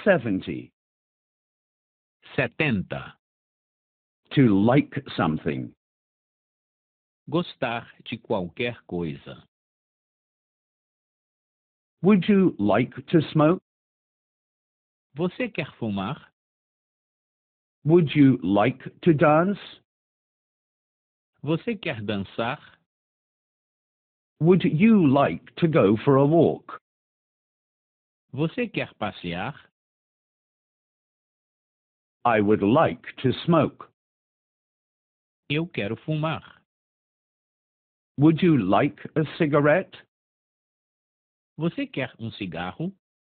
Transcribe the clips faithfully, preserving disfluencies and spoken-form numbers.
seventy. setenta. To like something. Gostar de qualquer coisa. Would you like to smoke? Você quer fumar? Would you like to dance? Você quer dançar? Would you like to go for a walk? Você quer passear? I would like to smoke. Eu quero fumar. Would you like a cigarette? Você quer um cigarro?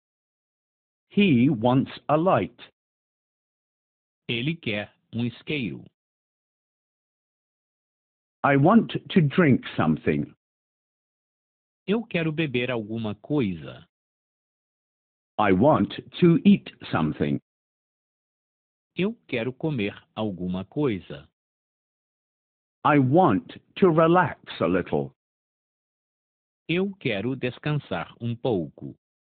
He wants a light. Ele quer um isqueiro. I want to drink something. Eu quero beber alguma coisa. I want to eat something. Eu quero comer alguma coisa. I want to relax a little. Eu quero descansar um pouco.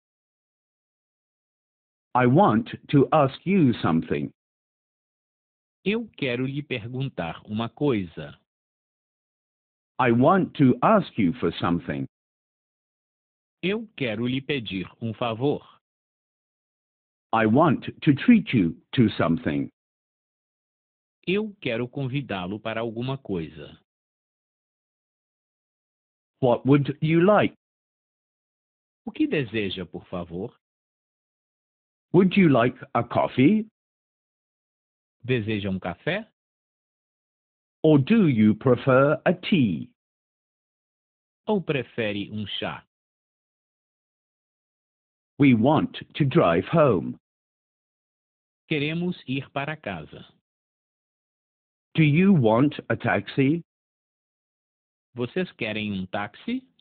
I want to ask you something. Eu quero lhe perguntar uma coisa. I want to ask you for something. Eu quero lhe pedir um favor. I want to treat you to something. Eu quero convidá-lo para alguma coisa. What would you like? O que deseja, por favor? Would you like a coffee? Deseja um café? Or do you prefer a tea? Ou prefere um chá? We want to drive home. Queremos ir para casa. Do you want a taxi? Vocês querem um táxi?